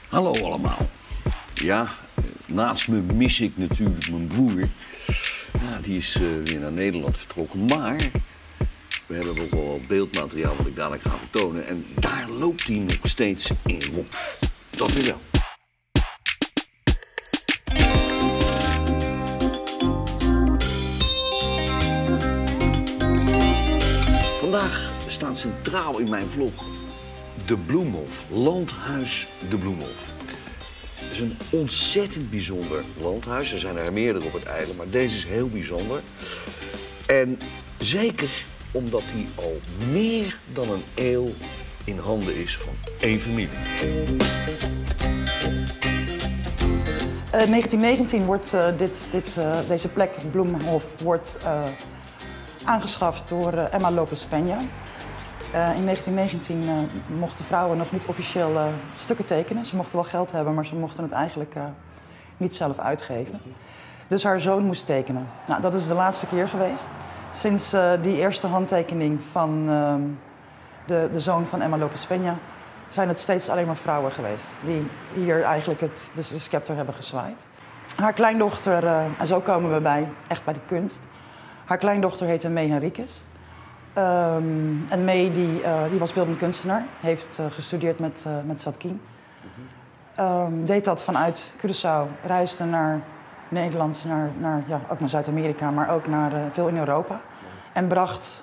Hallo allemaal. Ja, naast me mis ik natuurlijk mijn broer. Ja, die is weer naar Nederland vertrokken. Maar we hebben ook wel beeldmateriaal wat ik dadelijk ga vertonen. En daar loopt hij nog steeds in rond. Dat weer wel. Vandaag staat centraal in mijn vlog de Bloemhof, Landhuis de Bloemhof. Het is een ontzettend bijzonder landhuis. Er zijn er meerdere op het eiland, maar deze is heel bijzonder. En zeker omdat hij al meer dan een eeuw in handen is van één familie. In 1919 wordt deze plek, Bloemhof, aangeschaft door Emma Lopez Peña. In 1919 mochten vrouwen nog niet officieel stukken tekenen. Ze mochten wel geld hebben, maar ze mochten het eigenlijk niet zelf uitgeven. Dus haar zoon moest tekenen. Nou, dat is de laatste keer geweest. Sinds die eerste handtekening van de zoon van Emma Lopez Peña zijn het steeds alleen maar vrouwen geweest die hier eigenlijk de scepter hebben gezwaaid. Haar kleindochter, en zo komen we echt bij de kunst. Haar kleindochter heette May Henriques. En May die was beeldend kunstenaar, heeft gestudeerd met Zadkine. Deed dat vanuit Curaçao, reisde naar Nederland, ook naar Zuid-Amerika, maar ook veel in Europa. En bracht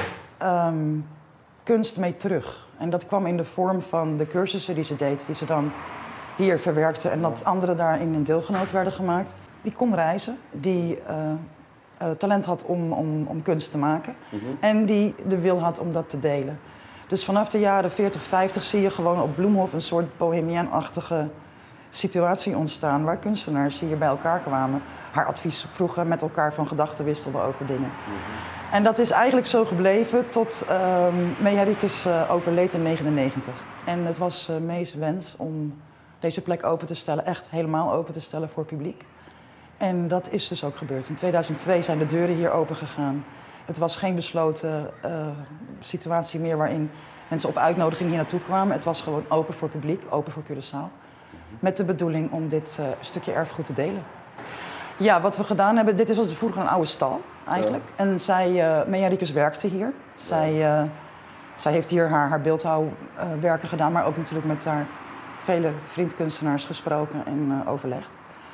kunst mee terug. En dat kwam in de vorm van de cursussen die ze deed, die ze dan hier verwerkte. En dat anderen daarin een deelgenoot werden gemaakt. Die kon reizen, die talent had om kunst te maken. En die de wil had om dat te delen. Dus vanaf de jaren 40, 50 zie je gewoon op Bloemhof een soort bohemian-achtige situatie ontstaan, waar kunstenaars hier bij elkaar kwamen, haar advies vroegen, met elkaar van gedachten wisselden over dingen. En dat is eigenlijk zo gebleven tot May Henriques overleed in 1999. En het was May's wens om deze plek open te stellen, echt helemaal open te stellen voor het publiek. En dat is dus ook gebeurd. In 2002 zijn de deuren hier open gegaan. Het was geen besloten situatie meer waarin mensen op uitnodiging hier naartoe kwamen. Het was gewoon open voor het publiek, open voor Curaçao. Met de bedoeling om dit stukje erfgoed te delen. Ja, wat we gedaan hebben, dit was vroeger een oude stal eigenlijk. Ja. En May Henriques werkte hier. Zij heeft hier haar beeldhouwwerken gedaan, maar ook natuurlijk met haar vele vriendkunstenaars gesproken en overlegd.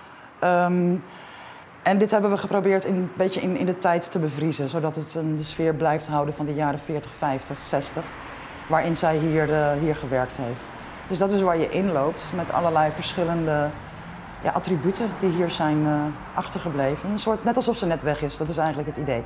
En dit hebben we geprobeerd een beetje in de tijd te bevriezen, zodat het de sfeer blijft houden van de jaren 40, 50, 60, waarin zij hier gewerkt heeft. Dus dat is waar je inloopt met allerlei verschillende attributen die hier zijn achtergebleven. Een soort, net alsof ze net weg is, dat is eigenlijk het idee.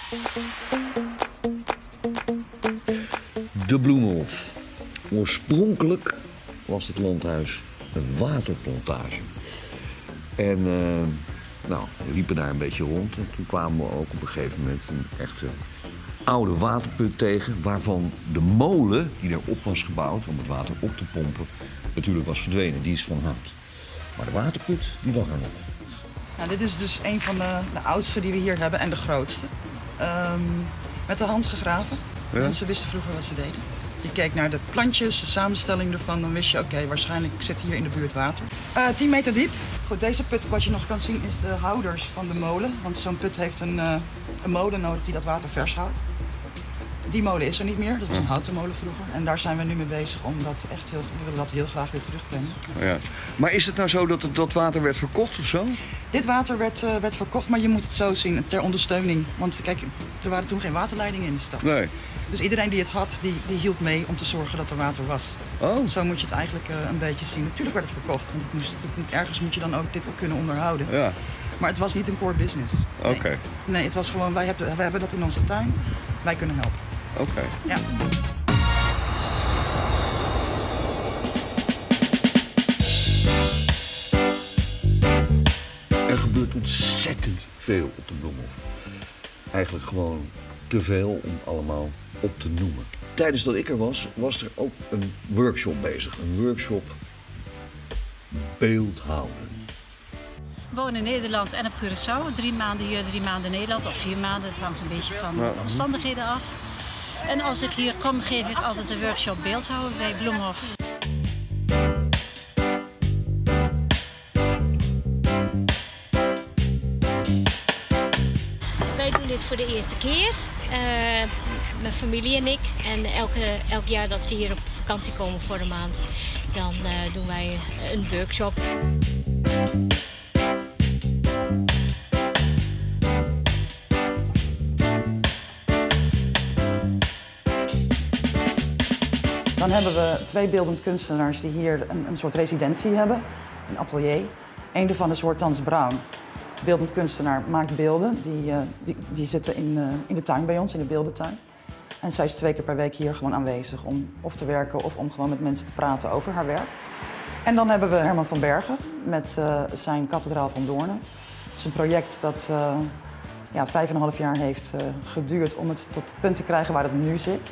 De Bloemhof. Oorspronkelijk was het landhuis een waterplantage. En we liepen daar een beetje rond en toen kwamen we ook op een gegeven moment een echte oude waterput tegen, waarvan de molen die erop was gebouwd om het water op te pompen natuurlijk was verdwenen. Die is van hout. Maar de waterput, die lag er nog. Nou, dit is dus een van de oudste die we hier hebben en de grootste. Met de hand gegraven. Ja. Mensen wisten vroeger wat ze deden. Je keek naar de plantjes, de samenstelling ervan, dan wist je, oké, waarschijnlijk zit hier in de buurt water. 10 meter diep. Goed, deze put, wat je nog kan zien, is de houders van de molen. Want zo'n put heeft een molen nodig die dat water vers houdt. Die molen is er niet meer, dat was een houten molen vroeger. En daar zijn we nu mee bezig om dat echt we willen dat heel graag weer terugbrengen. Ja. Maar is het nou zo dat dat water werd verkocht of zo? Dit water werd verkocht, maar je moet het zo zien, ter ondersteuning. Want kijk, er waren toen geen waterleidingen in de stad. Nee. Dus iedereen die het had, die hielp mee om te zorgen dat er water was. Oh. Zo moet je het eigenlijk een beetje zien. Natuurlijk werd het verkocht, want ergens moet je dan ook dit ook kunnen onderhouden. Ja. Maar het was niet een core business. Nee. Oké. Nee, het was gewoon, wij hebben dat in onze tuin, wij kunnen helpen. Oké. Ja. Er gebeurt ontzettend veel op de Bloemhof. Eigenlijk gewoon te veel om allemaal op te noemen. Tijdens dat ik er was, was er ook een workshop bezig. Een workshop beeldhouden. Ik woon in Nederland en op Curaçao. 3 maanden hier, 3 maanden Nederland of 4 maanden. Het hangt een beetje van de omstandigheden af. En als ik hier kom, geef ik altijd een workshop beeldhouden bij Bloemhof. dit voor de eerste keer. Mijn familie en ik. En elk jaar dat ze hier op vakantie komen voor een maand, dan doen wij een workshop. Dan hebben we 2 beeldend kunstenaars die hier een soort residentie hebben, een atelier. Eén daarvan is Hortans Brown. Beeldend kunstenaar maakt beelden, die zitten in de tuin bij ons, in de beeldentuin. En zij is 2 keer per week hier gewoon aanwezig om of te werken of om gewoon met mensen te praten over haar werk. En dan hebben we Herman van Bergen met zijn Kathedraal van Doornen. Het is een project dat 5,5 jaar heeft geduurd om het tot het punt te krijgen waar het nu zit.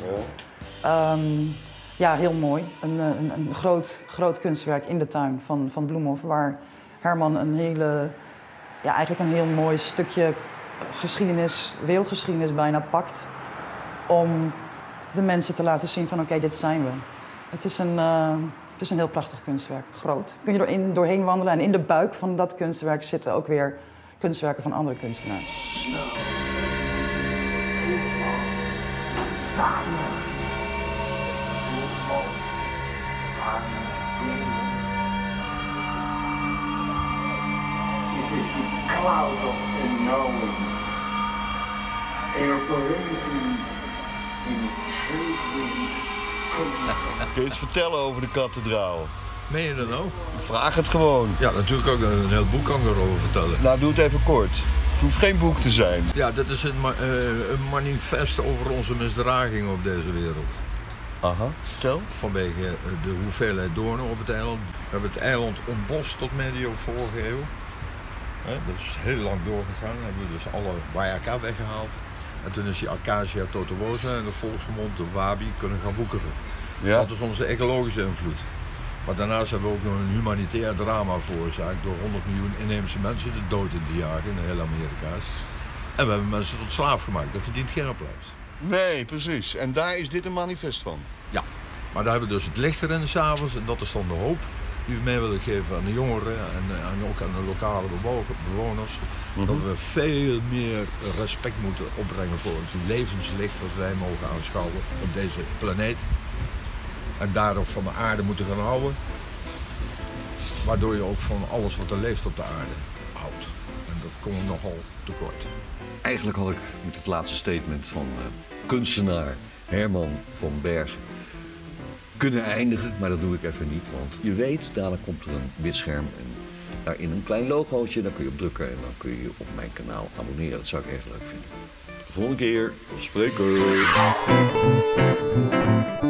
Ja, heel mooi. Een groot kunstwerk in de tuin van Bloemhof, waar Herman eigenlijk een heel mooi stukje geschiedenis, wereldgeschiedenis bijna pakt, om de mensen te laten zien van oké, dit zijn we. Het is een heel prachtig kunstwerk, groot. Kun je doorheen wandelen en in de buik van dat kunstwerk zitten ook weer kunstwerken van andere kunstenaars. It is the cloud of unknowing, evaporating in a trade wind. Kun je iets vertellen over de kathedraal? Meen je dat nou? Vraag het gewoon. Ja, natuurlijk ook een heel boek kan ik erover vertellen. Nou, doe het even kort. Het hoeft geen boek te zijn. Ja, dit is een manifest over onze misdragingen op deze wereld. Aha, vertel. Vanwege de hoeveelheid doornen op het eiland. We hebben het eiland ontbost tot medio vorige eeuw. Dat is heel lang doorgegaan. We hebben dus alle wayaka weggehaald. En toen is die Acacia totuosa en de volksmond, de wabi, kunnen gaan woekeren. Ja. Dat is onze ecologische invloed. Maar daarnaast hebben we ook nog een humanitair drama veroorzaakt door 100 miljoen inheemse mensen de dood in te jagen in heel Amerika's. En we hebben mensen tot slaaf gemaakt. Dat verdient geen applaus. Nee, precies. En daar is dit een manifest van. Ja, maar daar hebben we dus het licht erin s'avonds en dat is dan de hoop die we mee willen geven aan de jongeren en ook aan de lokale bewoners. Dat we veel meer respect moeten opbrengen voor het levenslicht dat wij mogen aanschouwen op deze planeet. En daarop van de aarde moeten gaan houden. Waardoor je ook van alles wat er leeft op de aarde houdt. En dat komt nogal tekort. Eigenlijk had ik met het laatste statement van kunstenaar Herman van Bergen kunnen eindigen, maar dat doe ik even niet. Want je weet, dadelijk komt er een wit scherm en daarin een klein logootje. Daar kun je op drukken en dan kun je je op mijn kanaal abonneren. Dat zou ik erg leuk vinden. Tot de volgende keer. Tot spreken.